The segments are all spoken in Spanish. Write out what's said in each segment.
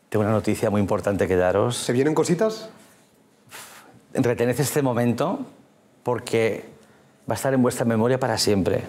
Tengo una noticia muy importante que daros. ¿Se vienen cositas? Retened este momento porque va a estar en vuestra memoria para siempre.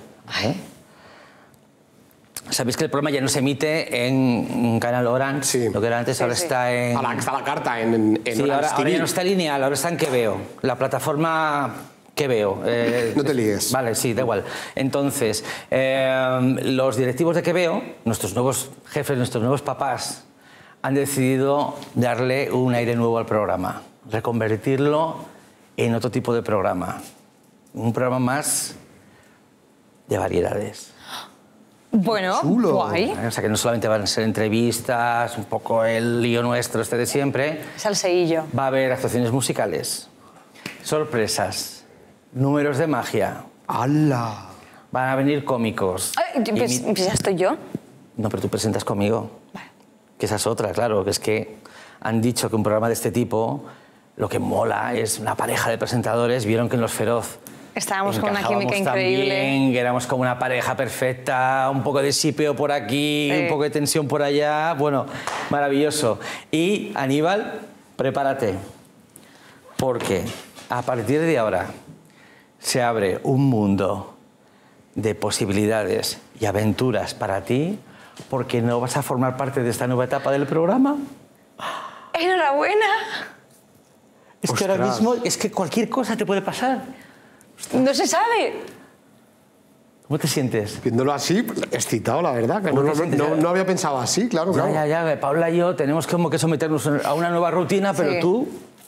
Sabéis que el programa ya no se emite en Canal Orange, Sí. lo que era antes, ahora está en... Está la carta en Sí, Orange ahora TV. ya no está lineal, ahora está en Que Veo, la plataforma Que Veo. No te líes. Vale, sí, da igual. Entonces, los directivos de Que Veo, nuestros nuevos jefes, nuestros nuevos papás, han decidido darle un aire nuevo al programa, reconvertirlo en otro tipo de programa. Un programa más de variedades. Bueno, Chulo. guay. O sea, que no solamente van a ser entrevistas, un poco el lío nuestro este de siempre. Salseillo. Va a haber actuaciones musicales, sorpresas, números de magia. ¡Hala! Van a venir cómicos. Ay, pues ya estoy yo. No, pero tú presentas conmigo. Que esa es otra, claro, que es que han dicho que un programa de este tipo lo que mola es una pareja de presentadores. Vieron que en Los Feroz Estábamos con una química encajábamos increíble. también, que éramos como una pareja perfecta, un poco de sipeo por aquí, Sí. un poco de tensión por allá. Bueno, maravilloso. Y Aníbal, prepárate, porque a partir de ahora se abre un mundo de posibilidades y aventuras para ti, porque no vas a formar parte de esta nueva etapa del programa. ¡Enhorabuena! Es que ahora Ostras. mismo, es que cualquier cosa te puede pasar. No se sabe. ¿Cómo te sientes? Viéndolo así, excitado, la verdad. Que ¿Cómo te sientes? no había pensado así, claro, claro. Ya, Paula y yo tenemos como que someternos a una nueva rutina, pero Sí. tú...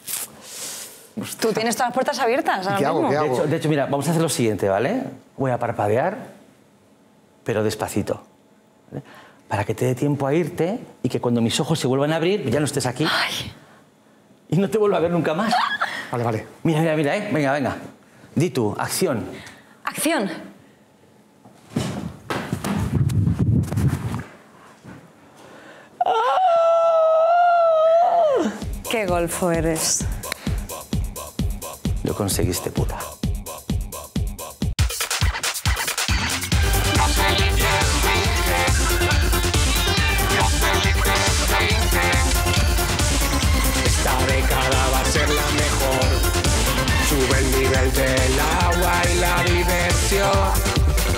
Tú tienes todas las puertas abiertas ahora ¿Qué hago? mismo. ¿Qué hago? De hecho, mira, vamos a hacer lo siguiente, ¿vale? Voy a parpadear, pero despacito. ¿vale? Para que te dé tiempo a irte y que cuando mis ojos se vuelvan a abrir, ya no estés aquí. Y no te vuelva a ver nunca más. Vale, vale. Mira, ¿eh? Venga. Di tú, acción. Acción. ¡Qué golfo eres! Lo conseguiste, puta. Esta década va a ser la mejor. Sube el nivel del agua y la diversión.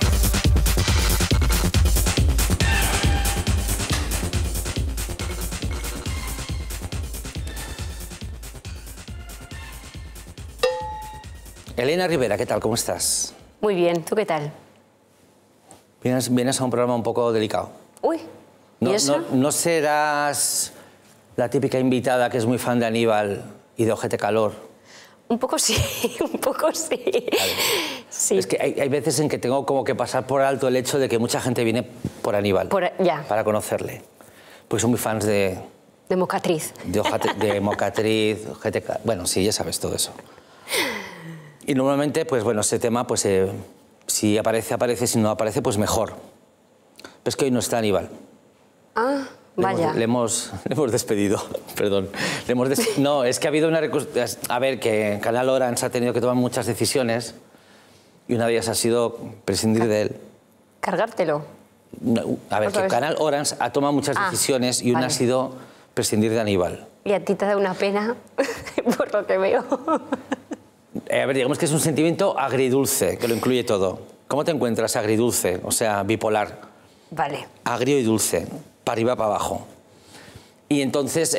Elena Rivera, ¿qué tal? ¿Cómo estás? Muy bien, ¿tú qué tal? Vienes a un programa un poco delicado. Uy, ¿y eso? No serás la típica invitada que es muy fan de Aníbal y de Ojete Calor. Un poco sí, un poco sí. Sí. Es que hay veces en que tengo como que pasar por alto el hecho de que mucha gente viene por Aníbal. Ya. Para conocerle. Porque son muy fans de Mocatriz. de Mocatriz, Ojete Calor. Bueno, sí, ya sabes todo eso. Y normalmente, pues bueno, ese tema, pues si aparece, aparece, si no aparece, pues mejor. Pero es que hoy no está Aníbal. Ah, vaya. Le hemos despedido, perdón. No, es que ha habido una... A ver, que Canal Orange ha tenido que tomar muchas decisiones y una de ellas ha sido prescindir de él. ¿Cargártelo? No, a ver, Otra que vez. Canal Orange ha tomado muchas decisiones y una vale. ha sido prescindir de Aníbal. Y a ti te da una pena, por lo que veo. A ver, digamos que es un sentimiento agridulce, que lo incluye todo. ¿Cómo te encuentras agridulce? O sea, bipolar. Vale. Agrio y dulce, para arriba, para abajo. Y entonces,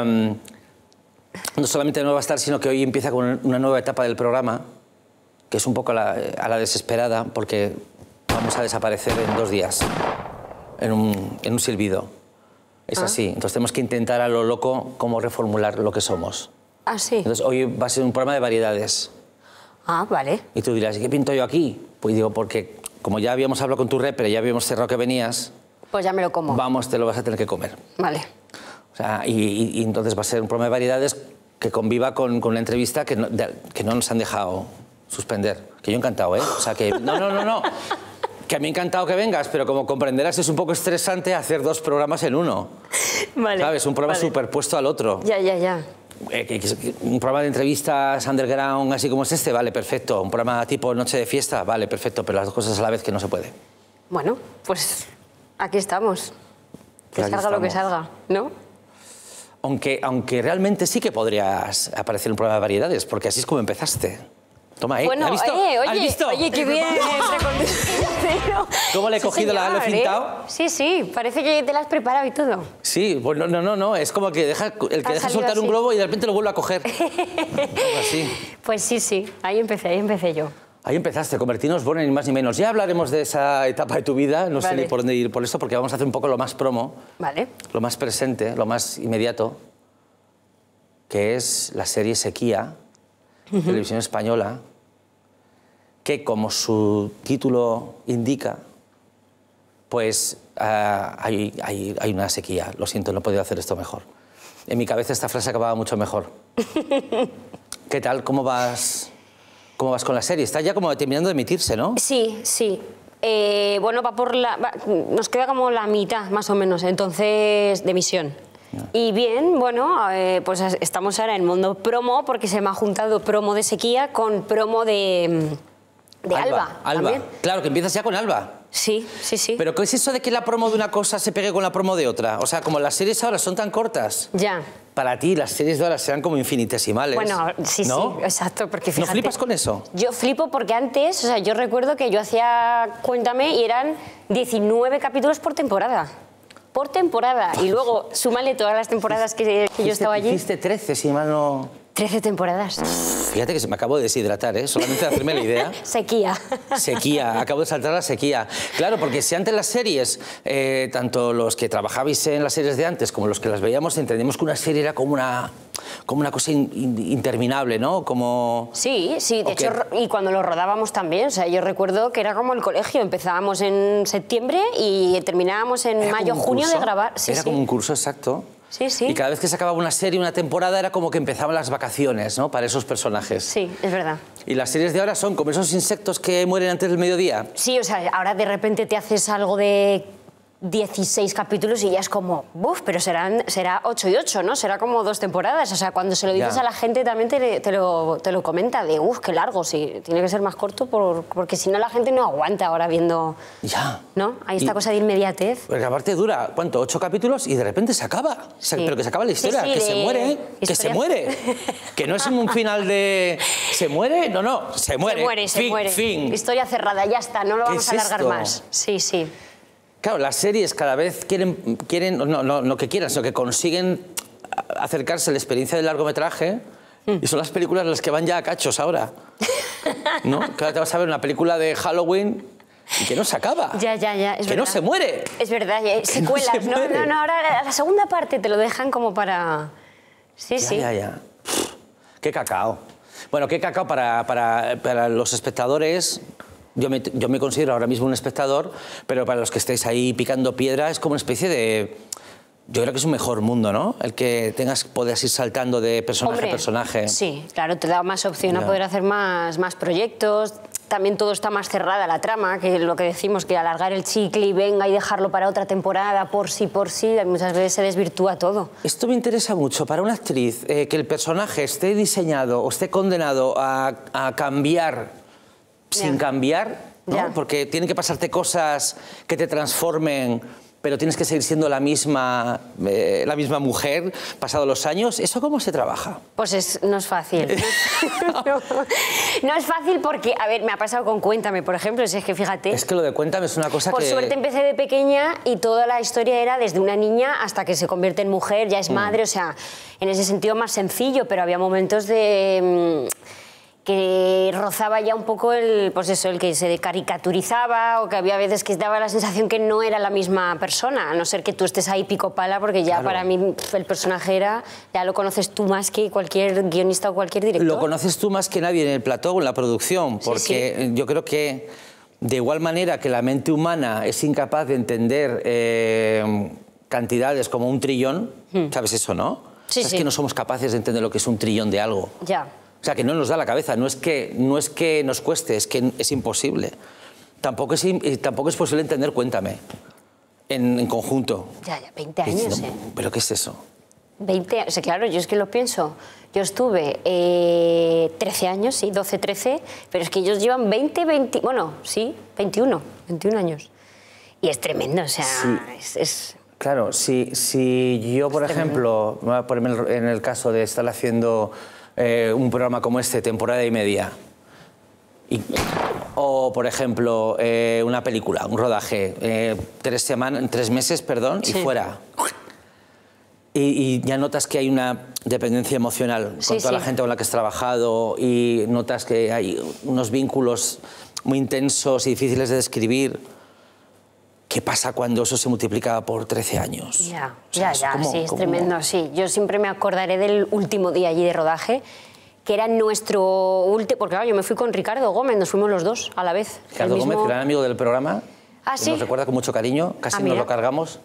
no solamente no va a estar, sino que hoy empieza con una nueva etapa del programa, que es un poco a la desesperada, porque vamos a desaparecer en 2 días, en un silbido. Es así. Entonces tenemos que intentar a lo loco cómo reformular lo que somos. Ah, sí. Entonces hoy va a ser un programa de variedades. Ah, vale. Y tú dirás, ¿y qué pinto yo aquí? Pues digo, porque como ya habíamos hablado con tu repre, ya habíamos cerrado que venías, Pues ya me lo como. vamos, te lo vas a tener que comer. Vale. O sea, y entonces va a ser un programa de variedades que conviva con una entrevista que no nos han dejado suspender. Que yo encantado, ¿eh? O sea, que... No. Que a mí encantado que vengas, pero como comprenderás es un poco estresante hacer 2 programas en uno. Vale. ¿Sabes? Un programa vale. superpuesto al otro. Ya. Un programa de entrevistas underground así como es este, vale, perfecto. Un programa tipo Noche de Fiesta, vale, perfecto, pero las 2 cosas a la vez que no se puede. Bueno, pues aquí estamos. Que Pues aquí salga lo que estamos. salga, ¿no? Aunque realmente sí que podrías aparecer en un programa de variedades, porque así es como empezaste. Toma, Bueno, ¿has visto? ¿Has visto? Oye, qué bien. ¿Cómo le he Sí, cogido señor, lo he pintado? Sí, sí, parece que te la has preparado y todo. Sí, pues no, es como que el que deja soltar un así. globo y de repente lo vuelve a coger. Algo así. Pues sí, ahí empecé yo. Ahí empezaste, convertirnos, bueno, ni más ni menos. Ya hablaremos de esa etapa de tu vida, no sé Vale. ni por dónde ir por esto, porque vamos a hacer un poco lo más promo, Vale. lo más presente, lo más inmediato, que es la serie Sequía, televisión española, que como su título indica, pues hay una sequía. Lo siento, no he podido hacer esto mejor. En mi cabeza esta frase acababa mucho mejor. ¿Qué tal? ¿Cómo vas con la serie? Está ya como terminando de emitirse, ¿no? Sí. Bueno, nos queda como la mitad, más o menos, entonces, de emisión. Y bien, bueno, pues estamos ahora en mundo promo, porque se me ha juntado promo de Sequía con promo de Alba. también. Claro, que empiezas ya con Alba. Sí. Pero ¿qué es eso de que la promo de una cosa se pegue con la promo de otra? O sea, como las series ahora son tan cortas, Ya. para ti las series de ahora serán como infinitesimales. Bueno, sí, ¿no? sí, exacto, porque fíjate... ¿No flipas con eso? Yo flipo porque antes, o sea, yo recuerdo que yo hacía Cuéntame y eran 19 capítulos por temporada. Por temporada. Y luego, súmale todas las temporadas que yo estaba allí. Hiciste 13, si mal no... 13 temporadas. Fíjate que se me acabo de deshidratar, ¿eh? Solamente de hacerme la idea. Sequía. Sequía, acabo de saltar la sequía. Claro, porque si antes las series, tanto los que trabajabais en las series de antes como los que las veíamos, entendíamos que una serie era como una cosa interminable, ¿no? Como... Sí, de hecho, y cuando lo rodábamos también, o sea, yo recuerdo que era como el colegio, empezábamos en septiembre y terminábamos en mayo, junio de grabar. Era como un curso, exacto. Sí. Y cada vez que se acababa una serie, una temporada, era como que empezaban las vacaciones, ¿no? Para esos personajes. Sí, es verdad. Y las series de ahora son como esos insectos que mueren antes del mediodía. Sí, o sea, ahora de repente te haces algo de 16 capítulos y ya es como, buf, pero será 8 y 8, ¿no? Será como 2 temporadas. O sea, cuando se lo dices Ya. a la gente también te lo comenta, de, qué largo, sí, tiene que ser más corto porque si no la gente no aguanta ahora viendo... Ya. ¿No? Hay esta cosa de inmediatez. Porque aparte dura, ¿cuánto? 8 capítulos y de repente se acaba. Sí. Pero que se acaba la historia, Sí, que se muere, ¿eh? Que se historia. muere. Que no es un final de... ¿Se muere? No, se muere. Se muere. Fin. Historia cerrada, ya está, no lo ¿Qué vamos es a alargar esto? más. Sí. Claro, las series cada vez quieren no que quieran, sino que consiguen acercarse a la experiencia del largometraje y son las películas las que van ya a cachos ahora. ¿No? Que ahora te vas a ver una película de Halloween y que no se acaba. Ya, es verdad. Que no se muere. Es verdad, Que no secuelas, se ¿no? muere. No, ahora la segunda parte te lo dejan como para... Sí. Ya. Qué cacao. Bueno, qué cacao para los espectadores. Yo me considero ahora mismo un espectador, pero para los que estéis ahí picando piedra es como una especie de... Yo creo que es un mejor mundo, ¿no? El que puedas ir saltando de personaje a personaje. Sí, claro, te da más opción a Ya. poder hacer más proyectos. También todo está más cerrada la trama, que lo que decimos, que alargar el chicle y venga y dejarlo para otra temporada, por sí, muchas veces se desvirtúa todo. Esto me interesa mucho. Para una actriz, que el personaje esté diseñado o esté condenado a cambiar sin cambiar, ¿no? Ya. Porque tienen que pasarte cosas que te transformen, pero tienes que seguir siendo la misma mujer pasados los años. ¿Eso cómo se trabaja? Pues no es fácil. No es fácil porque, a ver, me ha pasado con Cuéntame, por ejemplo, es que fíjate... Es que lo de Cuéntame es una cosa Por que... suerte empecé de pequeña y toda la historia era desde una niña hasta que se convierte en mujer, ya es madre, o sea, en ese sentido más sencillo, pero había momentos de... que rozaba ya un poco el que se caricaturizaba o que había veces que daba la sensación que no era la misma persona, a no ser que tú estés ahí pico pala, porque ya Claro. para mí el personaje ya lo conoces tú más que cualquier guionista o cualquier director. Lo conoces tú más que nadie en el plató o en la producción, porque yo creo que de igual manera que la mente humana es incapaz de entender cantidades como un trillón, ¿sabes eso, no? Sí, Es que no somos capaces de entender lo que es un trillón de algo. Ya. O sea, que no nos da la cabeza, no es que nos cueste, es que es imposible. Tampoco es posible entender Cuéntame en conjunto. Ya, 20 años, No, ¿pero qué es eso? 20 años, claro, yo es que lo pienso. Yo estuve 13 años, sí, 12, 13, pero es que ellos llevan 21 años. Y es tremendo, o sea, Sí. es Claro, si yo, por ejemplo, me voy a ponerme en el caso de estar haciendo un programa como este, temporada y media, o, por ejemplo, una película, un rodaje, 3 meses, perdón, y fuera. Y ya notas que hay una dependencia emocional con toda la gente con la que has trabajado y notas que hay unos vínculos muy intensos y difíciles de describir. ¿Qué pasa cuando eso se multiplica por 13 años? Ya, O sea, sí, es tremendo, sí. Yo siempre me acordaré del último día allí de rodaje, que era nuestro último... Porque claro, yo me fui con Ricardo Gómez, nos fuimos los dos a la vez. Ricardo Gómez, gran amigo del programa, que ¿sí? nos recuerda con mucho cariño, casi nos mira. lo cargamos.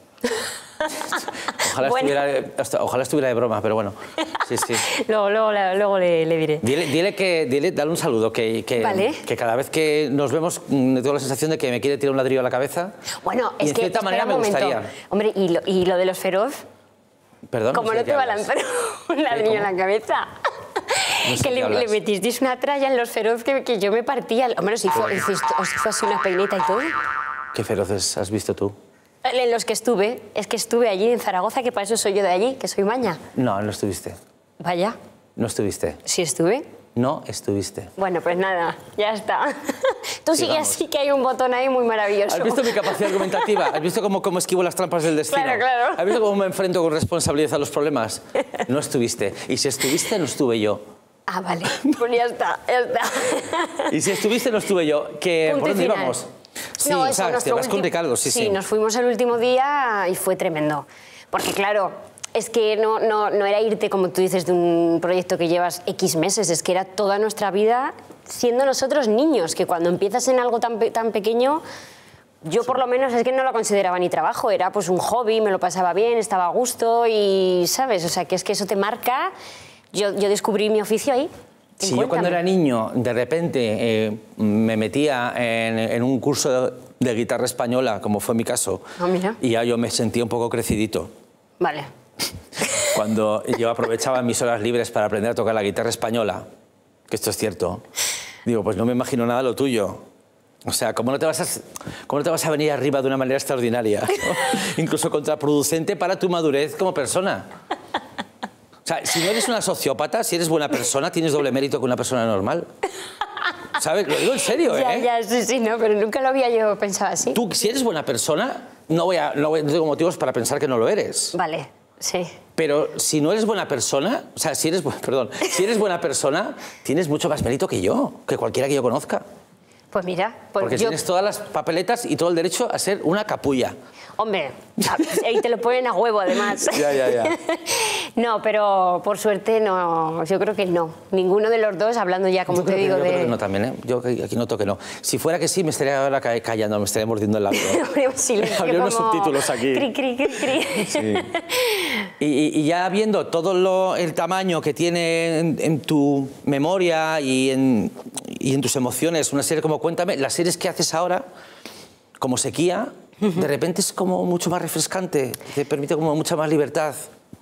Ojalá, Bueno. ojalá estuviera de broma, pero bueno. Sí, sí. luego le diré. Dale un saludo, que Vale. cada vez que nos vemos tengo la sensación de que me quiere tirar un ladrillo a la cabeza. Bueno, y es de que cierta espera manera un me momento. gustaría. Hombre, y lo de los feroz, Perdón. como sé no de te qué va a hablas. lanzar un ladrillo en la cabeza. No sé Que de qué le hablas. metisteis una tralla en los feroz que yo me partía. Hombre, os hizo así una peineta y todo. Qué feroces has visto tú. En los que estuve, es que estuve allí en Zaragoza, que para eso soy yo de allí, que soy maña. No, no estuviste. Vaya, No estuviste. sí estuve. No estuviste. Bueno, pues nada, ya está. Tú sigue Sigamos. así, que hay un botón ahí muy maravilloso. ¿Has visto mi capacidad argumentativa? ¿Has visto cómo esquivo las trampas del destino? Claro, claro. ¿Has visto cómo me enfrento con responsabilidad a los problemas? No estuviste. Y si estuviste, no estuve yo. Ah, vale, pues ya está, ya está. Y si estuviste, no estuve yo. Que, Punto ¿por y dónde final. íbamos? Sí, No, o eso, sea, te nuestro vas con último- Ricardo, sí. nos fuimos el último día y fue tremendo. Porque claro, es que no era irte, como tú dices, de un proyecto que llevas X meses, es que era toda nuestra vida siendo nosotros niños, que cuando empiezas en algo tan pequeño, yo por lo menos es que no lo consideraba ni trabajo, era pues un hobby, me lo pasaba bien, estaba a gusto y, ¿sabes? O sea, que es que eso te marca. Yo descubrí mi oficio ahí. Si yo cuando era niño, de repente me metía en un curso de guitarra española, como fue mi caso, Ah, mira. y ya yo me sentía un poco crecidito. Vale. Cuando yo aprovechaba mis horas libres para aprender a tocar la guitarra española, que esto es cierto, digo, pues no me imagino nada lo tuyo. O sea, ¿cómo no te vas a venir arriba de una manera extraordinaria? ¿No? Incluso contraproducente para tu madurez como persona. O sea, si no eres una sociópata, si eres buena persona, tienes doble mérito que una persona normal. ¿Sabes? Lo digo en serio, ¿eh? Ya, sí, no, pero nunca lo había yo pensado así. Tú, si eres buena persona, no tengo motivos para pensar que no lo eres. Vale, sí. Pero si no eres buena persona, o sea, si eres buena persona, tienes mucho más mérito que yo, que cualquiera que yo conozca. Pues mira, pues Porque yo... tienes todas las papeletas y todo el derecho a ser una capulla. Hombre, ahí te lo ponen a huevo, además. Ya. No, pero por suerte no, yo creo que no. Ninguno de los dos, hablando ya, como Yo te creo que- digo, yo de... creo que no también, ¿eh? Yo aquí noto que no. Si fuera que sí, me estaría ahora callando, me estaría mordiendo el labio. Silencio, Habría unos como subtítulos aquí. Cri, cri, cri, cri. Sí. Y ya viendo todo el tamaño que tiene en tu memoria y en tus emociones, una serie como Cuéntame, las series que haces ahora, como Sequía, de repente es como mucho más refrescante, te permite como mucha más libertad.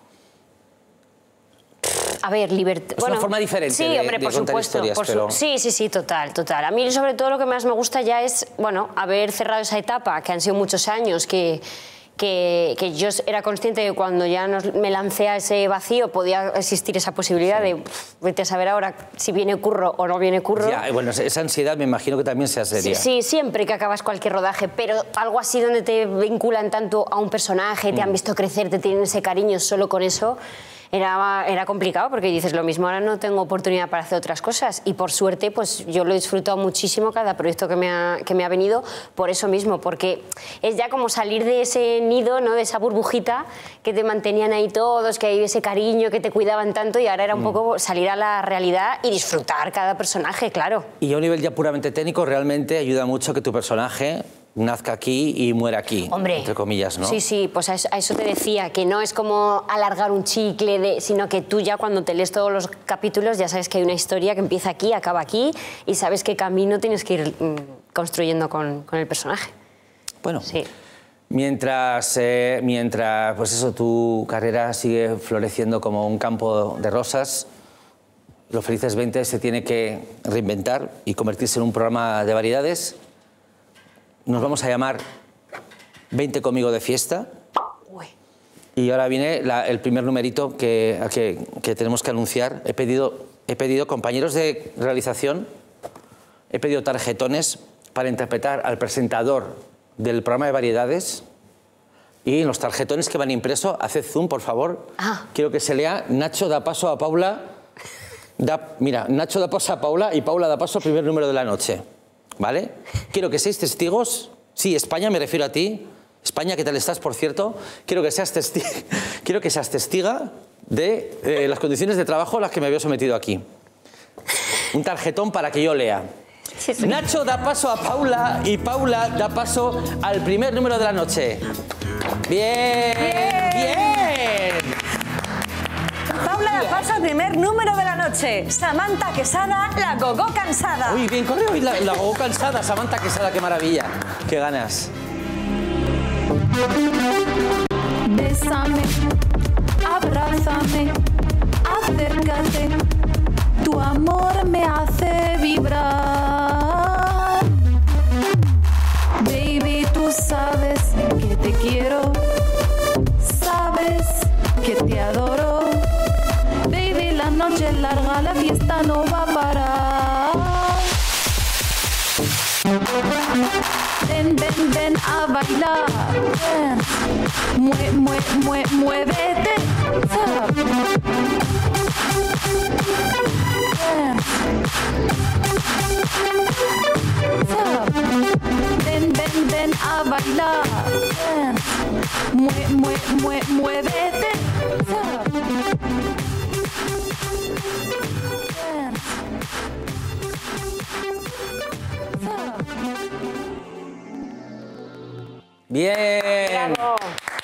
A ver, libertad... Es una forma diferente sí, de- hombre, de por contar supuesto. historias, pero- Sí, total. A mí, sobre todo, lo que más me gusta ya es, bueno, haber cerrado esa etapa, que han sido muchos años, que yo era consciente de que cuando ya me lancé a ese vacío podía existir esa posibilidad de vete a saber ahora si viene curro o no viene curro. Ya, y bueno, esa ansiedad me imagino que también sea seria. Sí, siempre que acabas cualquier rodaje, pero algo así donde te vinculan tanto a un personaje, te han visto crecer, te tienen ese cariño solo con eso, era complicado porque dices, lo mismo ahora no tengo oportunidad para hacer otras cosas y por suerte pues yo lo he disfrutado muchísimo cada proyecto que me ha venido por eso mismo, porque es ya como salir de ese nido, ¿no? De esa burbujita que te mantenían ahí todos, que hay ese cariño, que te cuidaban tanto y ahora era un poco salir a la realidad y disfrutar cada personaje, claro. Y a un nivel ya puramente técnico, realmente ayuda mucho que tu personaje nazca aquí y muera aquí, Hombre, entre comillas, ¿no? Sí, pues a eso te decía, que no es como alargar un chicle, sino que tú ya cuando te lees todos los capítulos ya sabes que hay una historia que empieza aquí, acaba aquí y sabes qué camino tienes que ir construyendo con el personaje. Bueno, Sí. mientras pues eso, tu carrera sigue floreciendo como un campo de rosas, Los Felices 20 se tiene que reinventar y convertirse en un programa de variedades. Nos vamos a llamar 20 conmigo de fiesta. Uy. Y ahora viene el primer numerito que tenemos que anunciar. He pedido, compañeros de realización, he pedido tarjetones para interpretar al presentador del programa de variedades. Y en los tarjetones que van impresos, haced zoom, por favor. Quiero que se lea: Nacho da paso a Paula. Mira, Nacho da paso a Paula y Paula da paso al primer número de la noche. ¿Vale? Quiero que seáis testigos. Sí, España, me refiero a ti. España, ¿qué tal estás, por cierto? Quiero que seas testiga de las condiciones de trabajo a las que me había sometido aquí. Un tarjetón para que yo lea. Sí, sí. Nacho da paso a Paula y Paula da paso al primer número de la noche. ¡Bien! ¡Bien! Paula da paso al primer número de la noche. Samantha Quesada, la Gogó cansada. Uy, bien, corre hoy la Gogó cansada. Samantha Quesada, qué maravilla. ¡Qué ganas! Bésame, abrázame, acércate. Tu amor me hace vibrar. Baby, tú sabes que te quiero, sabes que te adoro. Baby, la noche es larga, la fiesta no va a parar. Ven, ven, ven a bailar. Ven. Muévete. Ven, ven, ven a bailar. Ven. Muévete. Bien. ¡Bravo!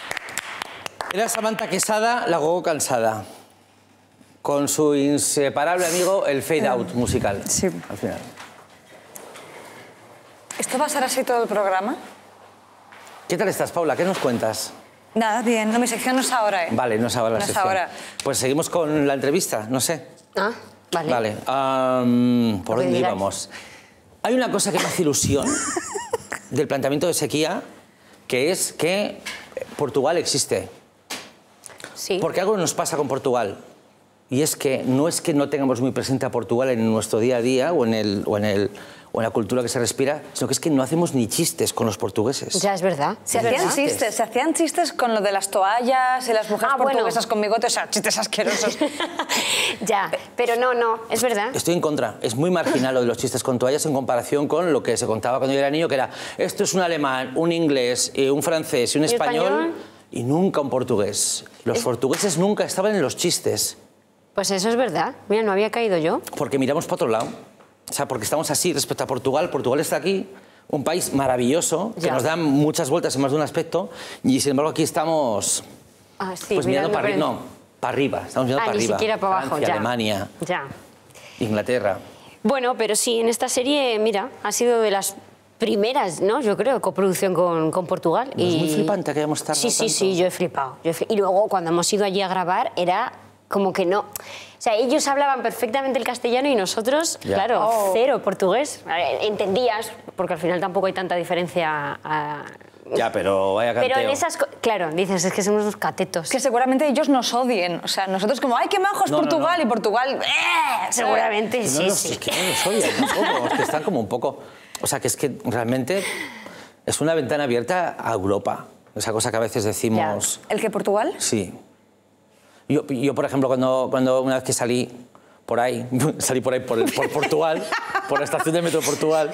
Era Samantha Quesada, la Gogó cansada, con su inseparable amigo el fade out musical. Sí. Al final. ¿Esto va a ser así todo el programa? ¿Qué tal estás, Paula? ¿Qué nos cuentas? Nada, bien. No, mi sección no es ahora, ¿eh? Vale, no es ahora la No es sección. ahora. Pues seguimos con la entrevista, no sé. Ah, vale. Vale. ¿Por Lo que dónde digáis. íbamos? Hay una cosa que me hace ilusión del planteamiento de sequía, que es que Portugal existe. Sí. Porque algo nos pasa con Portugal. Y es que no tengamos muy presente a Portugal en nuestro día a día o en la cultura que se respira, sino que es que no hacemos ni chistes con los portugueses. Ya, es verdad. Se hacían chistes con lo de las toallas y las mujeres portuguesas con bigotes, o sea, chistes asquerosos. Ya, pero no, es verdad. Estoy en contra. Es muy marginal lo de los chistes con toallas en comparación con lo que se contaba cuando yo era niño, que era esto es un alemán, un inglés, un francés y un español y nunca un portugués. Los portugueses nunca estaban en los chistes. Pues eso es verdad. Mira, no había caído yo. Porque miramos para otro lado. O sea, porque estamos así respecto a Portugal. Portugal está aquí, un país maravilloso, que nos da muchas vueltas en más de un aspecto, y sin embargo aquí estamos pues mirando para arriba. No, para arriba. Estamos mirando para arriba. Ni siquiera para abajo, Francia, ya. Alemania, Ya. Inglaterra. Bueno, pero sí, en esta serie, mira, ha sido de las primeras, ¿no? Yo creo, coproducción con Portugal. ¿No es muy flipante que hayamos tardado tanto? Sí, yo he flipado. Y luego, cuando hemos ido allí a grabar, era como que no... O sea, ellos hablaban perfectamente el castellano y nosotros, claro, cero portugués. Entendías, porque al final tampoco hay tanta diferencia... Ya, pero vaya canteo. Pero en esas... Claro, dices, es que somos unos catetos. Que seguramente ellos nos odien. O sea, nosotros como, ¡ay, qué majo es Portugal! Y Portugal... Seguramente, Que sí. Es que no los odian tampoco, es que están como un poco... O sea, que es que realmente es una ventana abierta a Europa. Esa cosa que a veces decimos... ¿El que Portugal? Sí. Yo, por ejemplo, cuando una vez que salí por Portugal, por la estación de metro de Portugal...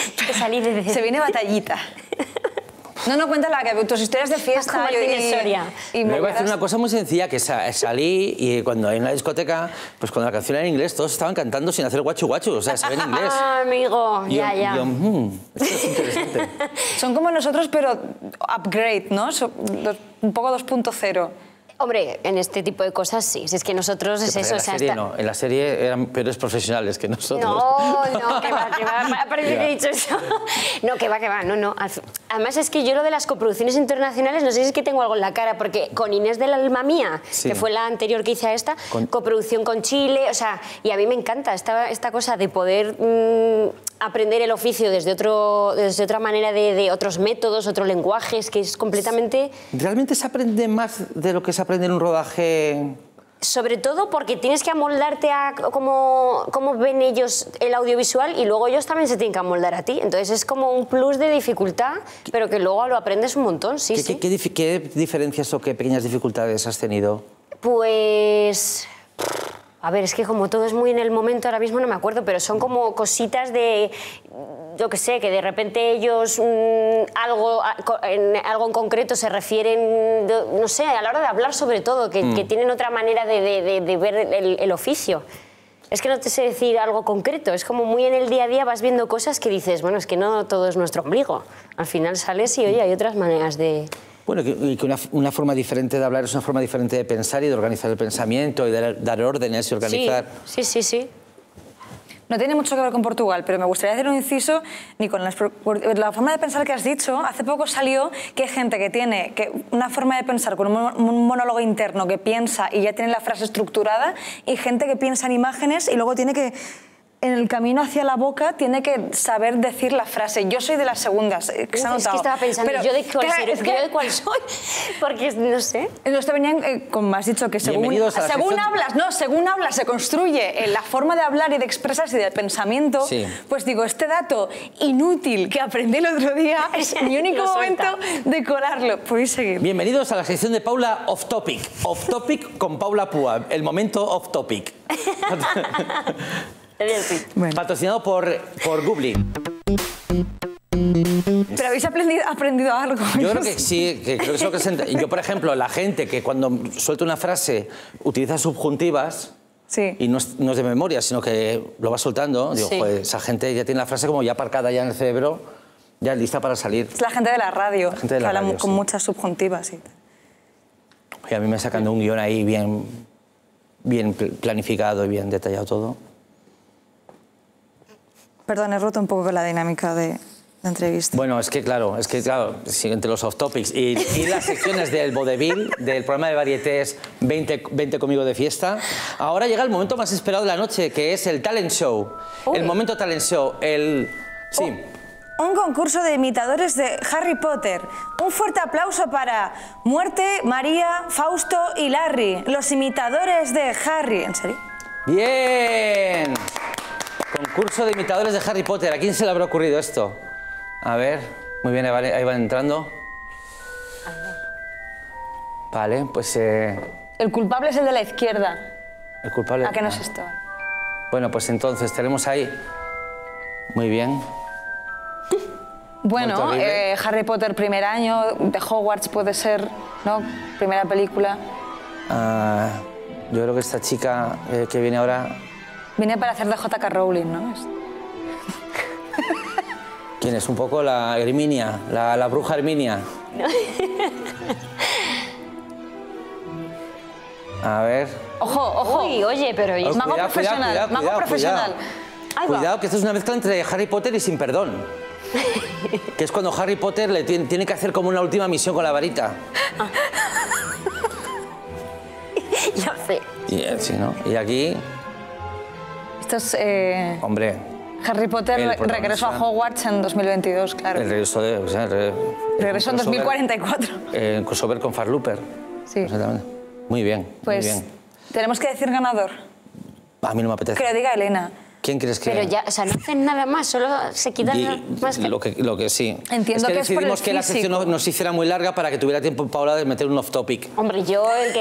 Se viene batallita. No, cuéntala, que tus historias de fiesta... Como y me iba a decir una cosa muy sencilla, que salí y cuando en la discoteca, pues cuando la canción era en inglés, todos estaban cantando sin hacer guachu guachu, o sea, se ve en inglés. Ah, amigo, ya. Esto es interesante. Son como nosotros, pero upgrade, ¿no? Un poco 2.0. Hombre, en este tipo de cosas sí. Si es que nosotros es eso. En la serie eran peores profesionales que nosotros. No, que va. Parece que he dicho eso. No, que va, no. Además es que yo lo de las coproducciones internacionales, no sé si es que tengo algo en la cara, porque con Inés del Alma Mía, que fue la anterior que hice a esta, coproducción con Chile, o sea, y a mí me encanta esta cosa de poder aprender el oficio desde otra manera, de otros métodos, otros lenguajes, que es completamente... ¿Realmente se aprende más de lo que se aprende en un rodaje? Sobre todo porque tienes que amoldarte a cómo ven ellos el audiovisual y luego ellos también se tienen que amoldar a ti. Entonces es como un plus de dificultad, pero que luego lo aprendes un montón, sí, sí. ¿Qué diferencias o qué pequeñas dificultades has tenido? Pues... A ver, es que como todo es muy en el momento, ahora mismo no me acuerdo, pero son como cositas de... Yo qué sé, que de repente ellos algo en concreto se refieren, no sé, a la hora de hablar sobre todo, que tienen otra manera de ver el oficio. Es que no te sé decir algo concreto, es como muy en el día a día vas viendo cosas que dices, bueno, es que no todo es nuestro ombligo. Al final sales y, oye, hay otras maneras de... Bueno, y que una forma diferente de hablar es una forma diferente de pensar y de organizar el pensamiento y de dar órdenes y organizar. Sí, sí, sí, sí. No tiene mucho que ver con Portugal, pero me gustaría hacer un inciso ni con la forma de pensar que has dicho. Hace poco salió que hay gente que tiene una forma de pensar con un monólogo interno que piensa y ya tiene la frase estructurada, y gente que piensa en imágenes y luego tiene que... En el camino hacia la boca tiene que saber decir la frase. Yo soy de las segundas, que se ha notado. Es que estaba pensando, pero, ¿yo de cuál soy? Porque no sé. Los te venían, como has dicho, que según hablas se construye la forma de hablar y de expresarse y de pensamiento. Sí. Pues digo, este dato inútil que aprendí el otro día es mi único momento de colarlo. Podéis seguir. Bienvenidos a la sección de Paula Off Topic. Off Topic con Paula Púa. El momento Off Topic. Bueno. Patrocinado por Googly. Pero habéis aprendido algo. Yo creo que sí, que creo que es lo que yo, por ejemplo, la gente que cuando suelta una frase utiliza subjuntivas, sí, y no es de memoria, sino que lo va soltando, digo, sí, pues esa gente ya tiene la frase como ya aparcada ya en el cerebro, ya lista para salir. Es la gente de la radio, que habla con sí, muchas subjuntivas. Sí. Y a mí me sacan de un guión ahí bien planificado y bien detallado todo. Perdón, he roto un poco con la dinámica de entrevista. Bueno, es que claro, sí, entre los off topics y las secciones del vodevil, del programa de varietés 20 conmigo de fiesta, ahora llega el momento más esperado de la noche, que es el talent show. Uy. El momento talent show, sí. Un concurso de imitadores de Harry Potter. Un fuerte aplauso para Muerte, María, Fausto y Larry, los imitadores de Harry. ¿En serio? ¡Bien! Concurso de imitadores de Harry Potter. ¿A quién se le habrá ocurrido esto? A ver, muy bien, ahí van entrando. Vale, pues... El culpable es el de la izquierda. El culpable... ¿A qué no es esto? Bueno, pues entonces tenemos ahí... Muy bien. Bueno, Harry Potter primer año, de Hogwarts puede ser, ¿no? Primera película. Yo creo que esta chica que viene ahora... Viene para hacer de J.K. Rowling, ¿no? ¿Quién es? Un poco la Herminia, la bruja Herminia. A ver... ¡Ojo, ojo! Uy, oye, pero... Mago profesional, mago profesional. Cuidado, que esto es una mezcla entre Harry Potter y Sin Perdón. Que es cuando Harry Potter le tiene que hacer como una última misión con la varita. Ya sé. Sí, ¿no? Y aquí... Esto es... Hombre... Harry Potter regresó a Hogwarts en 2022, claro. El regreso de... regresó en 2044. El crossover con Farlooper. Sí. Exactamente. Muy bien, pues, muy bien. Tenemos que decir ganador. A mí no me apetece. Que lo diga Elena. ¿Quién crees que...? Pero ya, o sea, no hacen nada más, solo se quitan más... Lo que sí. Entiendo que decidimos que la sección no se hiciera muy larga para que tuviera tiempo Paula de meter un off-topic. Hombre, yo el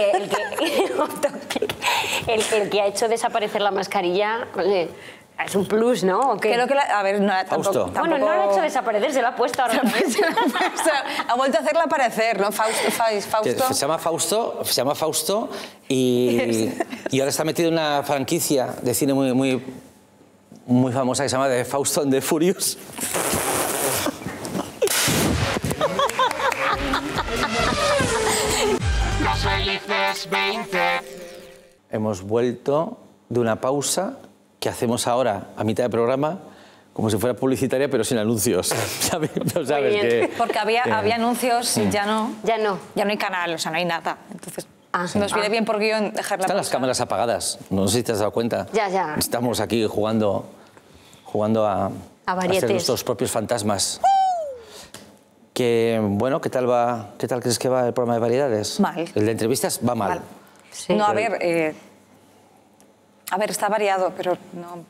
que ha hecho desaparecer la mascarilla... Es un plus, ¿no? ¿O qué? Creo que a ver, no, tampoco... Bueno, no lo ha hecho desaparecer, se lo ha puesto ahora. Ha vuelto a hacerla aparecer, ¿no? Fausto. Se llama Fausto y ahora está metido en una franquicia de cine muy famosa que se llama The Fausto and the Furious. Los felices 20. Hemos vuelto de una pausa que hacemos ahora a mitad de programa, como si fuera publicitaria, pero sin anuncios. ¿Sabes? Porque había anuncios y ya no. Ya no. Ya no hay canal, o sea, no hay nada. Entonces, nos viene bien por guión dejar la Están las cámaras apagadas, no sé si te has dado cuenta. Ya. Estamos aquí jugando A a ser varietés. nuestros propios fantasmas. Que, bueno, ¿qué tal va? ¿Qué tal crees que va el programa de variedades? Mal. El de entrevistas va mal. Mal. Sí. No, a ver, está variado, pero no...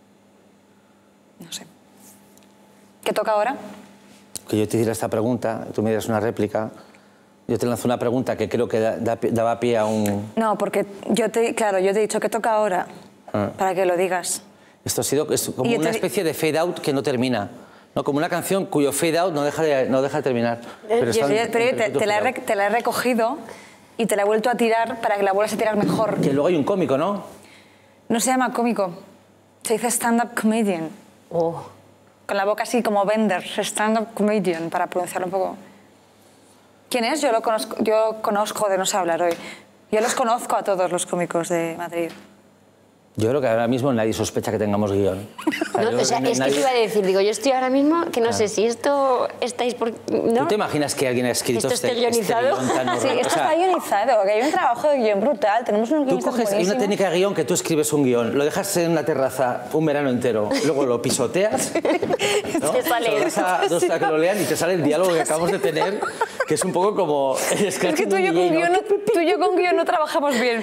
No sé. ¿Qué toca ahora? Que yo te hiciera esta pregunta, tú me dieras una réplica. Yo te lanzo una pregunta que creo que daba pie a un... No, porque yo te he dicho que toca ahora, para que lo digas. Esto ha sido como Y yo una te- especie de fade out que no termina. ¿No? Como una canción cuyo fade out no deja de terminar. Pero está en perfecto Te la fade out. te la he recogido y te la he vuelto a tirar para que la vuelvas a tirar mejor. Que luego hay un cómico, ¿no? No se llama cómico, se dice stand-up comedian. Oh. Con la boca así como Bender, stand-up comedian, para pronunciarlo un poco. ¿Quién es? Yo conozco de no sé hablar hoy. Yo los conozco a todos los cómicos de Madrid. Yo creo que ahora mismo nadie sospecha que tengamos guión. No, o sea, es que te iba a decir, digo, yo estoy ahora mismo que no sé si esto estáis por... ¿no? ¿Tú te imaginas que alguien ha escrito ¿Esto está guionizado? guión tan Sí, horror? esto O sea, está guionizado, que hay un trabajo de guión brutal, tenemos un tú guionista coges, hay una buenísimo. técnica de guión que tú escribes un guión, lo dejas en una terraza un verano entero, luego lo pisoteas, ¿no? Te sale. Se lo das a dos a que lo lean y te sale el diálogo que acabamos de tener, que es un poco como... Es que tú y yo con guión no trabajamos bien.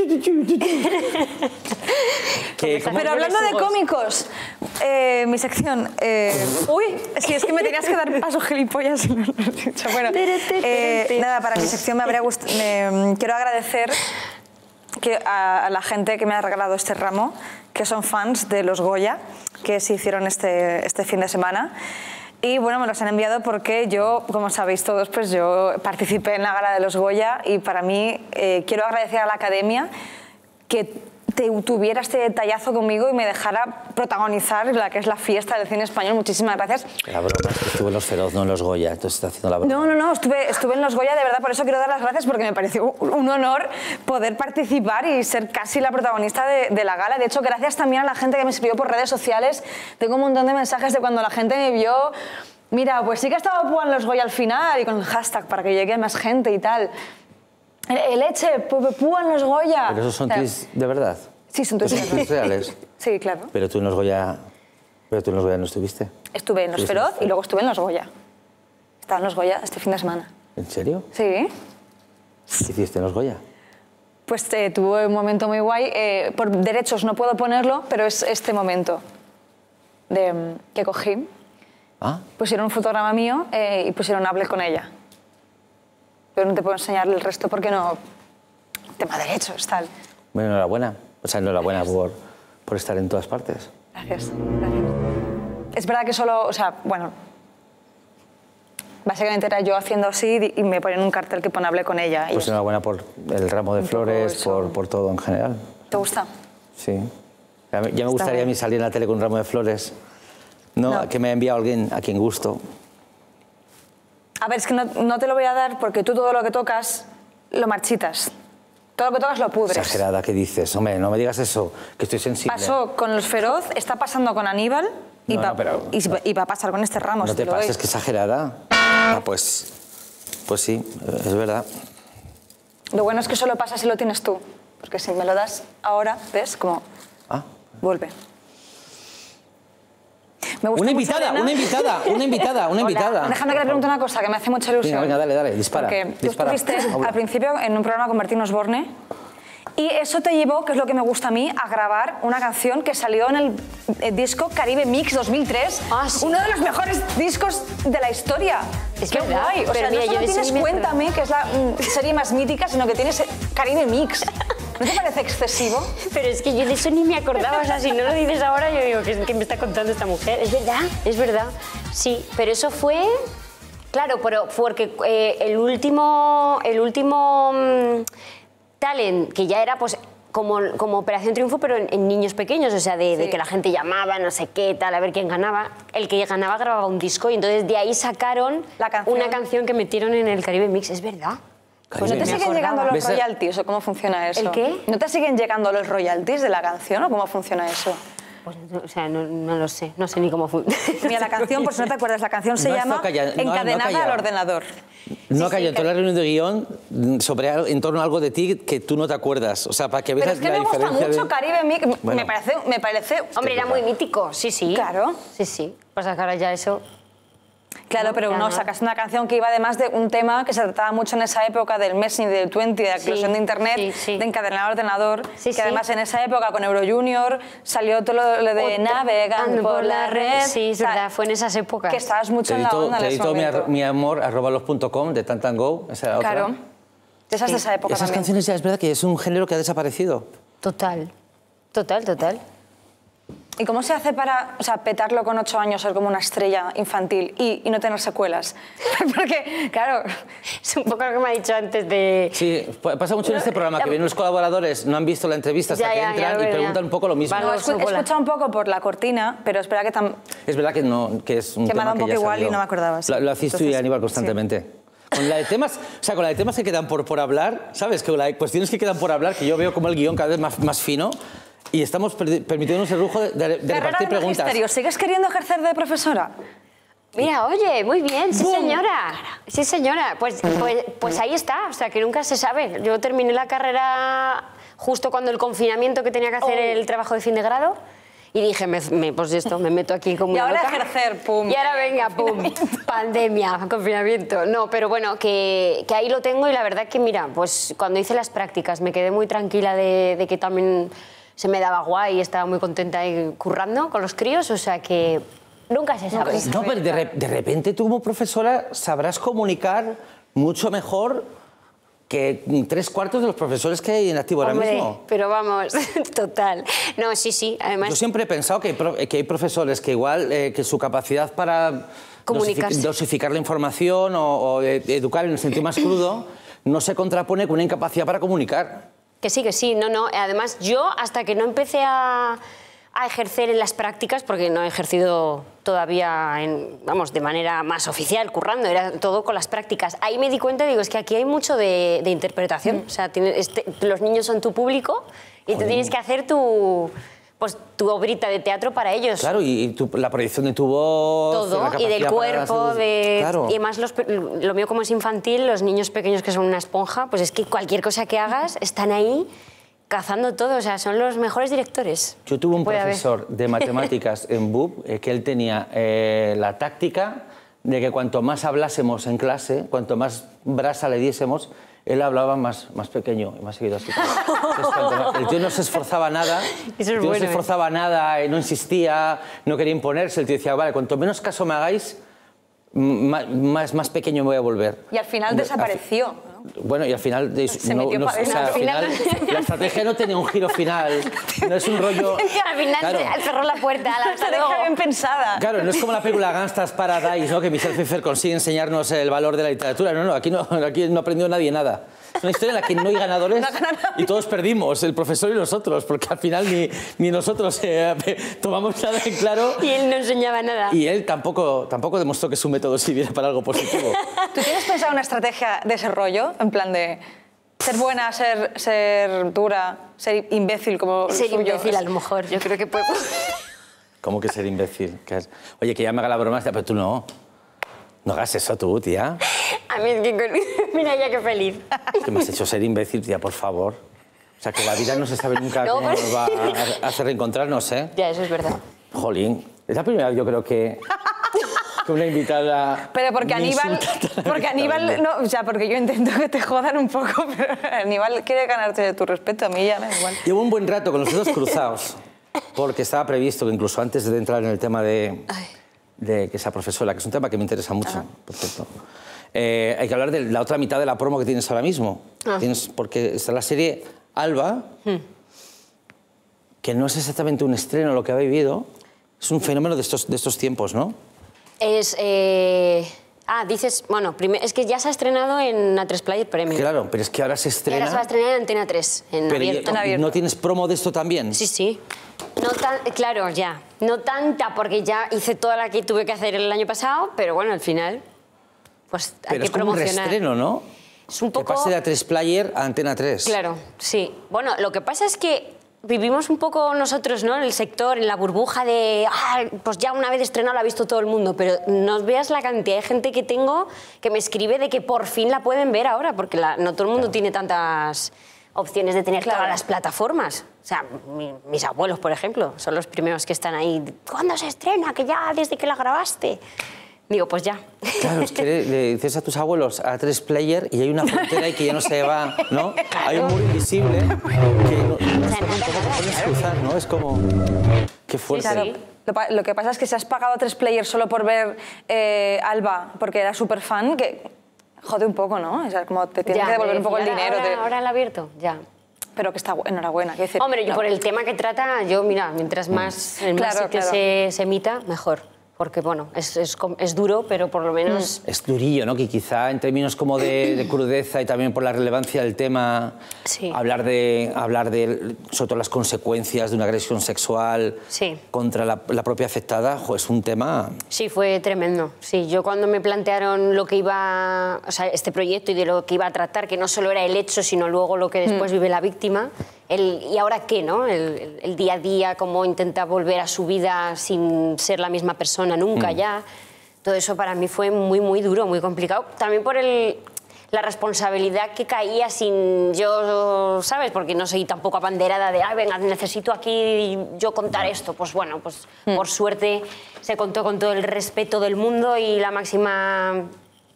Pero hablando de cómicos, mi sección... uy, es que me tenías que dar paso gilipollas. Y no lo he dicho. Bueno, nada, para mi sección quiero agradecer a la gente que me ha regalado este ramo, que son fans de los Goya, que se hicieron este fin de semana. Y bueno, me los han enviado porque yo, como sabéis todos, pues yo participé en la gala de los Goya y para mí quiero agradecer a la Academia que tuviera este detallazo conmigo y me dejara protagonizar la que es la fiesta del cine español. Muchísimas gracias. La broma es que estuvo en los Feroz, no en los Goya, entonces está haciendo la broma. No, estuve en los Goya, de verdad, por eso quiero dar las gracias porque me pareció un honor poder participar y ser casi la protagonista de la gala. De hecho, gracias también a la gente que me escribió por redes sociales. Tengo un montón de mensajes de cuando la gente me vio, mira, pues sí que estaba Púa en los Goya al final, y con el hashtag para que llegue más gente y tal. Leche, Púa en los Goya. Pero esos son O sea, tweets de verdad. Sí, son ¿Esos tweets reales. Sí, claro. Pero tú en los Goya no estuviste. Estuve en los Sí, Feroz sí. y luego estuve en los Goya. Estaba en los Goya este fin de semana. ¿En serio? Sí. ¿Qué hiciste en los Goya? Pues tuve un momento muy guay. Por derechos no puedo ponerlo, pero es este momento que cogí. Ah, Pusieron un fotograma mío y pusieron hable con ella. Pero no te puedo enseñar el resto porque no... Tema de derechos, tal. bueno, enhorabuena. O sea, enhorabuena por estar en todas partes. Gracias, gracias. Es verdad que solo, o sea, bueno... Básicamente era yo haciendo así y me ponen un cartel que pone hable con ella. Y Pues enhorabuena por el ramo de Un poco flores, eso. por todo en general. ¿Te gusta? Sí. Ya me gustaría a mí salir en la tele con un ramo de flores. No, que me ha enviado alguien a quien gusto. A ver, es que no te lo voy a dar porque tú todo lo que tocas lo marchitas. Todo lo que tocas lo pudres. Exagerada, ¿qué dices? Hombre, no me digas eso, que estoy sensible. Pasó con los Feroz, está pasando con Aníbal y, No, pero- y va a pasar con este Ramos. No te lo doy. pases, que exagerada. Ah, pues sí, es verdad. Lo bueno es que solo pasa si lo tienes tú. Porque si me lo das ahora, ¿ves? Como Ah. vuelve. Me gusta Una mucho, invitada, Elena. una invitada. Hola. Déjame que le pregunte una cosa que me hace mucha ilusión. Venga, dale, dispara. Porque tú dispara. estuviste Habla. al principio en un programa con Martín Osborne y eso te llevó, que es lo que me gusta a mí, a grabar una canción que salió en el disco Caribe Mix 2003. Ah, sí. Uno de los mejores discos de la historia. Es ¡Qué verdad, guay! O pero sea, mira, no yo solo de ese tienes ni me acuerdo. Cuéntame, que es la serie más mítica, sino que tienes Caribe Mix. ¿No te parece excesivo? Pero es que yo de eso ni me acordaba, o sea, si no lo dices ahora, yo digo, ¿qué me está contando esta mujer? Es verdad, sí, pero eso fue, claro, pero porque el último talent, que ya era pues como Operación Triunfo, pero en niños pequeños, o sea, de que la gente llamaba, no sé qué, tal, a ver quién ganaba, el que ganaba grababa un disco y entonces de ahí sacaron La canción. una canción que metieron en el Caribe Mix, es verdad. Pues ¿no te Me siguen acordaba. llegando los ¿Ves? royalties o cómo funciona eso? ¿El qué? ¿No te siguen llegando los royalties de la canción o cómo funciona eso? Pues, o sea, no lo sé, no sé ni cómo fue. Mira, la canción, por si no te acuerdas, la canción se No ha llama estado callado, Encadenada callado. al ordenador. No cayó en toda la reunión de guión sobre en torno a algo de ti que tú no te acuerdas. O sea, para que veas Pero es que la me gusta diferencia mucho de... Caribe Mix. Bueno. Me parece... Hombre, era muy mítico, sí, sí. Claro. Sí, sí. Pasa que ahora ya eso... Claro, pero claro. no, sacaste una canción que iba además de un tema que se trataba mucho en esa época del Messenger, del 20, de la eclosión de Internet, sí, sí. de encadenar al ordenador, Sí, que sí. además en esa época con Euro Junior salió todo lo de navegando por la red. Sí, es O sea, verdad, fue en esas épocas. Que estabas mucho en la onda en ese momento. mi amor @los.com de Tantango, esa era otra. Claro, esas de esa época Esas también. canciones ya es verdad que es un género que ha desaparecido. Total, total, total. ¿Y cómo se hace para petarlo con 8 años, ser como una estrella infantil y no tener secuelas? Porque, claro... Es un poco lo que me ha dicho antes de... Sí, pasa mucho en este programa, que vienen los colaboradores, no han visto la entrevista hasta Ya, que ya, entran ya, y ya. preguntan un poco lo mismo. Vale. No, he secuela. escuchado un poco por la cortina, pero espera que Es verdad que, no, que es un Que me ha tema dado un que poco ya igual salió. y no me acordaba, sí. Lo hacéis tú y Entonces, Aníbal constantemente. Con la de temas, con la de temas que quedan por hablar, ¿sabes? Que la de cuestiones que quedan por hablar, que yo veo como el guión cada vez más fino, y estamos permitiéndonos el lujo de Carrera repartir de preguntas. magisterio, ¿sigues queriendo ejercer de profesora? Mira, oye, muy bien, sí señora. Sí señora, pues ahí está, o sea que nunca se sabe. Yo terminé la carrera justo cuando el confinamiento que tenía que hacer el trabajo de fin de grado y dije, pues esto, me meto aquí como Y una ahora loca. ejercer, pum. Y ahora venga, pum, pandemia, confinamiento. No, pero bueno, que ahí lo tengo y la verdad que mira, pues cuando hice las prácticas me quedé muy tranquila de que también se me daba guay y estaba muy contenta ahí currando con los críos, o sea que nunca se sabe. No, pero de repente tú como profesora sabrás comunicar mucho mejor que 3/4 de los profesores que hay en activo ahora Hombre, mismo. pero vamos, total. No, sí, además... Yo siempre he pensado que hay profesores que igual que su capacidad para Comunicarse. dosificar la información o educar en el sentido más crudo no se contrapone con una incapacidad para comunicar. Que sí, no. Además, yo hasta que no empecé a ejercer en las prácticas, porque no he ejercido todavía, de manera más oficial, currando, era todo con las prácticas. Ahí me di cuenta, digo, es que aquí hay mucho de interpretación. O sea, los niños son tu público y tú tienes que hacer tu obrita de teatro para ellos. Claro, y la proyección de tu voz... Todo, la y del capacidad cuerpo, para claro. y además lo mío como es infantil, los niños pequeños que son una esponja, pues es que cualquier cosa que hagas están ahí cazando todo, o sea, son los mejores directores. Yo tuve un Puede haber. profesor de matemáticas en BUP que él tenía la táctica de que cuanto más hablásemos en clase, cuanto más brasa le diésemos, él hablaba más pequeño y más seguido así. Entonces, el tío no se esforzaba nada, no se esforzaba nada, no insistía, no quería imponerse. El tío decía, vale, cuanto menos caso me hagáis, más pequeño me voy a volver. Y al final desapareció, ¿no? Bueno, y al final... Al final la estrategia no tenía un giro final, no es un rollo... Al final Claro. cerró la puerta, Una estrategia bien pensada. Claro, no es como la película Gangsta's Paradise, ¿no? Que Michelle Pfeiffer consigue enseñarnos el valor de la literatura. No, aquí no aprendió nadie nada. Es una historia en la que no hay ganadores y todos perdimos, el profesor y nosotros, porque al final ni nosotros tomamos nada en claro. Y él no enseñaba nada. Y él tampoco demostró que su método sirviera para algo positivo. ¿Tú tienes pensado una estrategia de ese rollo? En plan de ser buena, ser dura, ser imbécil como Ser el suyo. imbécil a lo mejor, yo creo que puedo... ¿Cómo que ser imbécil? Oye, que ya me haga la broma, pero tú no. No hagas eso tú, tía. A mí es que... Mira ya qué feliz. Que me has hecho ser imbécil, tía, por favor. O sea, que la vida no se sabe nunca No, cómo pero- nos va a hacer reencontrarnos, ¿eh? Ya, eso es verdad. Jolín. Es la primera vez, yo creo que una invitada... Pero porque me Aníbal, insulta porque Aníbal, no, o sea, porque yo intento que te jodan un poco, pero Aníbal quiere ganarte tu respeto, a mí ya me da igual. Llevo un buen rato con los dedos cruzados, porque estaba previsto que incluso antes de entrar en el tema de que sea profesora, que es un tema que me interesa mucho, por cierto, hay que hablar de la otra mitad de la promo que tienes ahora mismo. Porque está la serie Alba, que no es exactamente un estreno lo que ha vivido, es un fenómeno de estos tiempos, ¿no? Dices... Bueno, es que ya se ha estrenado en A3 Player Premium. Claro, pero es que ahora se Y estrena... ahora se va a estrenar en Antena 3, en pero abierto. ¿no tienes promo de esto también? Sí. Claro, ya. No tanta, porque ya hice toda la que tuve que hacer el año pasado, pero bueno, al final, pues hay Pero que es como un promocionar. reestreno, ¿no? Es un Que poco... pase de A3 Player a Antena 3. Claro, sí. Bueno, lo que pasa es que vivimos un poco nosotros, ¿no? En el sector, en la burbuja de, pues ya una vez estrenado la ha visto todo el mundo, pero no veas la cantidad de gente que tengo que me escribe de que por fin la pueden ver ahora, porque no todo el mundo tiene tantas opciones de tener todas las plataformas. O sea, mis abuelos, por ejemplo, son los primeros que están ahí. ¿Cuándo se estrena? Que ya desde que la grabaste. Digo, pues ya. Claro, es que le dices a tus abuelos A3 Player y hay una frontera y que ya no se va, ¿no? Hay un muro invisible que no sabes cómo puedes cruzar, ¿no? Es como... Qué fuerte. Sí, claro. Lo que pasa es que si has pagado A3 Player solo por ver Alba, porque era súper fan, que jode un poco, ¿no? O sea, como te tienes que devolver un poco el dinero. Ahora el abierto, ya. Pero que está enhorabuena. Decir, hombre, yo por el tema que trata, yo, mira, mientras más se emita, mejor. Porque, bueno, es duro, pero por lo menos... Es durillo, ¿no? Que quizá en términos como de crudeza y también por la relevancia del tema, hablar de sobre todo las consecuencias de una agresión sexual contra la propia afectada, es un tema... Sí, fue tremendo. Sí, yo cuando me plantearon lo que iba... O sea, este proyecto y de lo que iba a tratar, que no solo era el hecho, sino luego lo que después vive la víctima... ¿Y ahora qué, no? El día a día, cómo intenta volver a su vida sin ser la misma persona nunca ya. Todo eso para mí fue muy, muy duro, muy complicado. También por la responsabilidad que caía sin yo, ¿sabes? Porque no soy tampoco abanderada de, ay, venga, necesito aquí yo contar esto. Pues bueno, pues por suerte se contó con todo el respeto del mundo y la máxima...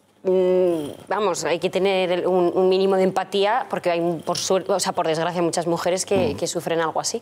Vamos, hay que tener un mínimo de empatía porque hay, por desgracia, muchas mujeres que sufren algo así.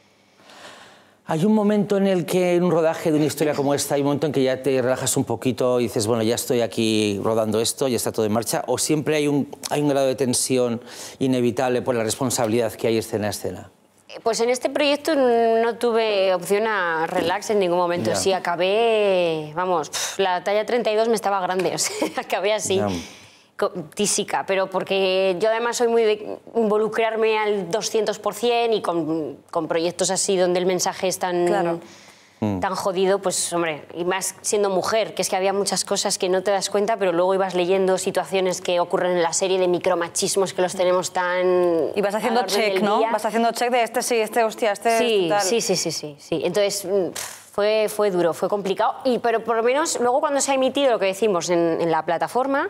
Hay un momento en el que en un rodaje de una historia como esta hay un momento en que ya te relajas un poquito y dices, bueno, ya estoy aquí rodando esto, ya está todo en marcha, o siempre hay un grado de tensión inevitable por la responsabilidad que hay escena a escena. Pues en este proyecto no tuve opción a relax en ningún momento. Sí, acabé, vamos, la talla 32 me estaba grande, o sea, acabé así, tísica, pero porque yo además soy muy de involucrarme al 200% y con proyectos así donde el mensaje es tan jodido, pues hombre, y más siendo mujer, que es que había muchas cosas que no te das cuenta, pero luego ibas leyendo situaciones que ocurren en la serie de micromachismos que los tenemos tan... Y vas haciendo check, ¿no? Vas haciendo check de este sí, este hostia, este sí, tal. Sí. Entonces fue duro, fue complicado, pero por lo menos luego cuando se ha emitido lo que decimos en la plataforma,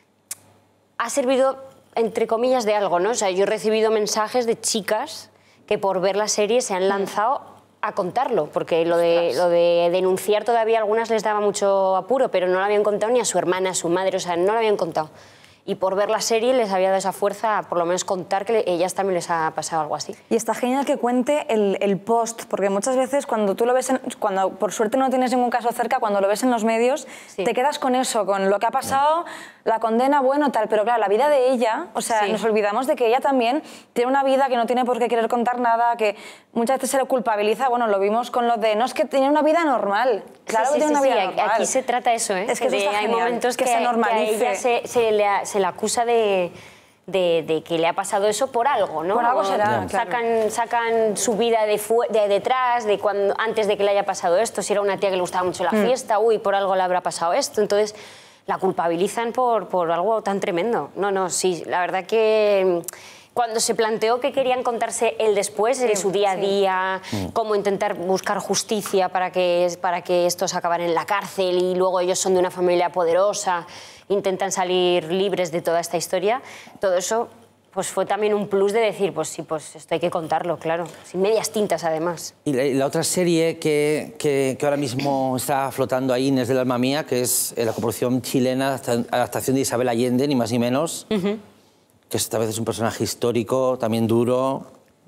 ha servido, entre comillas, de algo, ¿no? O sea, yo he recibido mensajes de chicas que por ver la serie se han lanzado a contarlo, porque lo de denunciar todavía a algunas les daba mucho apuro, pero no lo habían contado ni a su hermana, a su madre, o sea, no lo habían contado. Y por ver la serie les había dado esa fuerza, por lo menos contar que a ellas también les ha pasado algo así. Y está genial que cuente el post, porque muchas veces cuando tú lo ves, cuando por suerte no tienes ningún caso cerca, cuando lo ves en los medios, te quedas con eso, con lo que ha pasado, la condena, bueno, tal, pero claro, la vida de ella, o sea, nos olvidamos de que ella también tiene una vida que no tiene por qué querer contar nada, que muchas veces se le culpabiliza, bueno, lo vimos con lo de, no, es que tenía una vida normal, claro que tiene una vida normal. Aquí se trata eso, ¿eh? Es que hay momentos que se normalice. Que a ella se la acusa de que le ha pasado eso por algo, ¿no? Por algo será, sacan su vida de detrás, de cuando, antes de que le haya pasado esto, si era una tía que le gustaba mucho la fiesta, uy, por algo le habrá pasado esto, entonces la culpabilizan por algo tan tremendo. No, sí, la verdad que cuando se planteó que querían contarse el después, en su día a día, cómo intentar buscar justicia para que estos acabaran en la cárcel y luego ellos son de una familia poderosa, intentan salir libres de toda esta historia, todo eso pues fue también un plus de decir, pues sí, pues esto hay que contarlo, claro, sin medias tintas además. Y la otra serie que ahora mismo está flotando ahí, Inés del alma mía, que es la coproducción chilena, adaptación de Isabel Allende, ni más ni menos, que esta vez es un personaje histórico, también duro.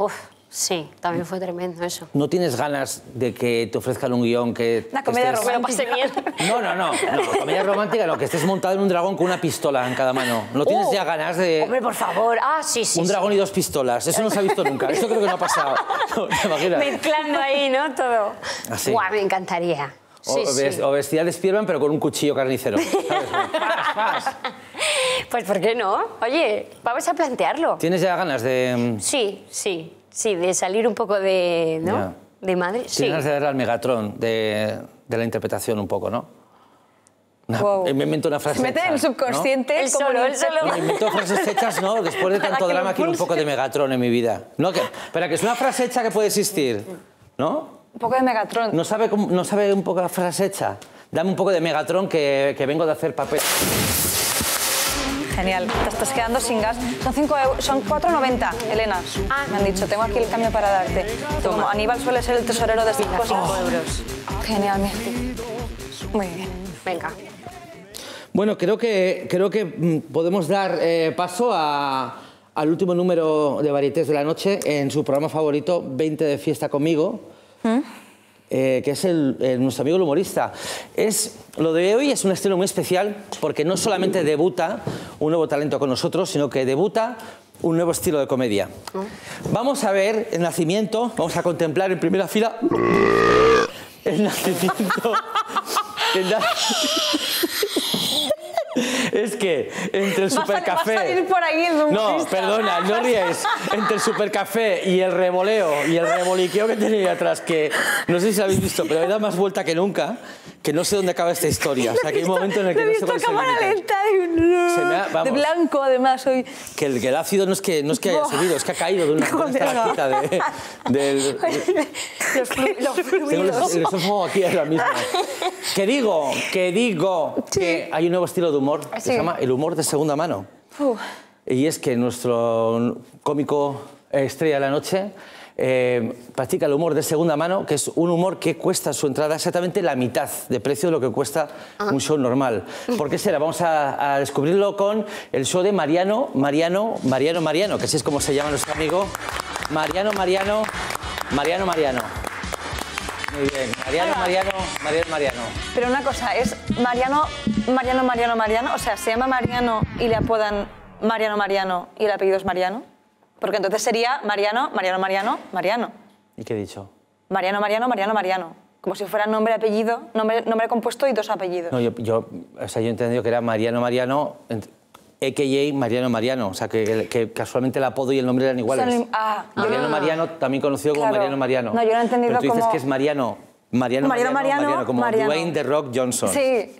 Sí, también fue tremendo eso. ¿No tienes ganas de que te ofrezcan un guión que... Una comedia romántica. No, comedia romántica no, que estés montado en un dragón con una pistola en cada mano. ¿No tienes ya ganas de...? Hombre, por favor. Sí. Un dragón y 2 pistolas, eso no se ha visto nunca, eso creo que no ha pasado. ¿Te imaginas? Mezclando ahí, ¿no? Todo. Así. Guau, me encantaría. O vestida de Spiderman, pero con un cuchillo carnicero. ¿Sabes? ¡Pas! Pues ¿por qué no? Oye, vamos a plantearlo. ¿Tienes ya ganas de...? Sí, de salir un poco de, ¿no? Yeah. De madre. Tienes ganas de darle al Megatron de la interpretación un poco, ¿no? Wow. Me invento una frase Se mete hecha, en el subconsciente. ¿no? El como solo, en el solo. ¿no? Me invento frases hechas, ¿no? Después de Para tanto que drama lo quiero un pulse. poco de Megatron en mi vida. No, espera, que es una frase hecha que puede existir, ¿no? Un poco de Megatron. ¿No sabe un poco la frase hecha? Dame un poco de Megatron que vengo de hacer papel. Genial. Te estás quedando sin gas. Son 5 euros, son 4,90, Elena. Me han dicho, tengo aquí el cambio para darte. Como Aníbal suele ser el tesorero de estas cosas. 5 euros. Genial, mira. Muy bien. Venga. Bueno, creo que podemos dar paso al último número de Varietés de la noche en su programa favorito, 20 de fiesta conmigo, que es nuestro amigo el humorista. Lo de hoy es un estreno muy especial porque no solamente debuta un nuevo talento con nosotros, sino que debuta un nuevo estilo de comedia. Vamos a ver el nacimiento, vamos a contemplar en primera fila el nacimiento... Es que entre el supercafé... Va a salir por ahí el No, humorista. perdona, no ríes. Entre el supercafé y el revoleo y el reboliqueo que tenía ahí atrás, que no sé si lo habéis visto, pero me da más vuelta que nunca, que no sé dónde acaba esta historia. O sea, que hay un momento en el que Lo he no sé visto cuál a es el cámara límite. lenta. Se me ha- vamos. De blanco, además, hoy. Que el ácido no es que haya subido, es que ha caído de una estalactita del... Los Tengo fluidos. el esófago aquí ahora mismo. Que digo que hay un nuevo estilo de humor que se llama el humor de segunda mano. Y es que nuestro cómico estrella de la noche practica el humor de segunda mano, que es un humor que cuesta su entrada exactamente la mitad de precio de lo que cuesta un show normal. ¿Por qué será? Vamos a descubrirlo con el show de Mariano, que así es como se llama nuestro amigo. Mariano. Muy bien, Mariano. Pero una cosa, ¿es Mariano? O sea, ¿se llama Mariano y le apodan Mariano y el apellido es Mariano? Porque entonces sería Mariano. ¿Y qué he dicho? Mariano. Como si fuera nombre, apellido, nombre compuesto y 2 apellidos. No, yo he entendido que era Mariano, a.k.a. Mariano. O sea, que casualmente el apodo y el nombre eran iguales. Mariano, también conocido como Claro. Mariano. No, yo lo he entendido Pero tú dices como... que es Mariano, como Mariano. Dwayne The Rock Johnson. Sí.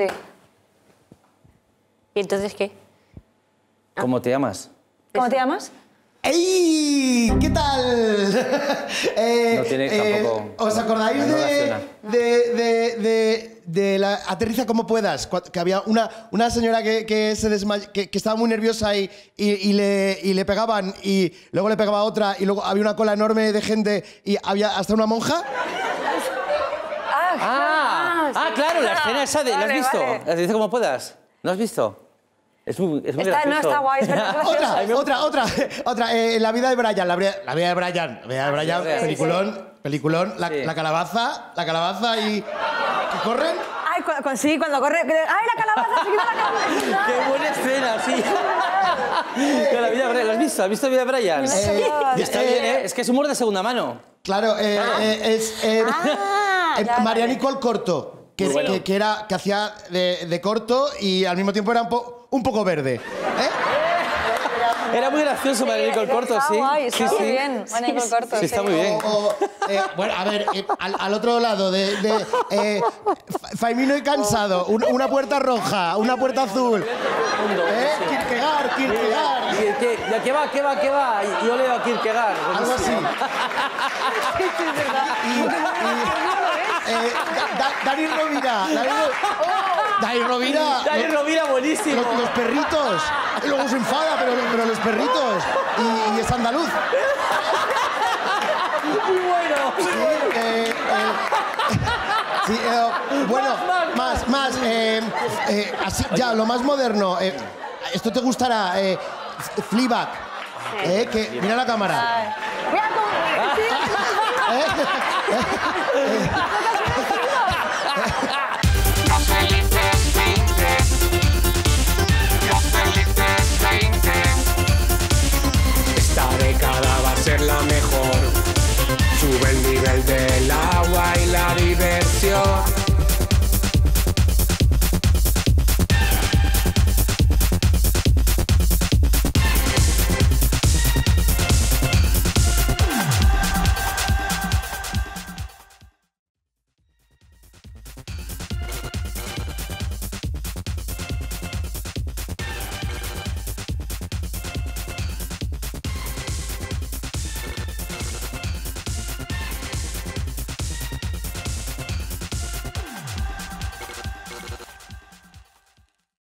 ¿Y entonces qué? ¿Cómo te llamas? ¿Cómo te llamas? ¡Ey! ¿Qué tal? No tiene tampoco... ¿Os acordáis no relaciona. de la Aterriza como puedas? Que había una señora que se desmayó, que estaba muy nerviosa y le pegaban y luego le pegaba otra y luego había una cola enorme de gente y había hasta una monja. Claro, la escena esa de... ¿La has Vale, visto? vale. Aterriza como puedas. ¿No has visto? Es muy gracioso. No, está guay, es verdad, es gracioso. Otra. La vida de Brian. La vida de Brian. Peliculón. La calabaza y... ¿Que corren? Ay, cuando corre... ¡Ay, la calabaza! ¡Se quita la calabaza! ¡Qué buena escena, sí! Que la vida de Brian, ¿la has visto? ¿Has visto la vida de Brian? Está bien, ¿eh? Es que es humor de segunda mano. Claro, María Nicole Corto, Muy bueno. que hacía de corto y al mismo tiempo era un poco verde. Era muy gracioso para el Nicole Corto, Está sí. guay, está muy bien. Nicole Corto, Sí, está muy bien. Bueno, a ver, al otro lado Faimino y Cansado, una puerta roja, una puerta azul. Kierkegaard. ¿Qué va? Yo leo a Kierkegaard. Algo así. Dani Rovira, buenísimo. los perritos. Y luego se enfada, pero los perritos. Y es andaluz. Muy bueno. Bueno, más. Así, ya, lo más moderno. Esto te gustará. Fleabag. Que, mira la cámara. Mira cómo...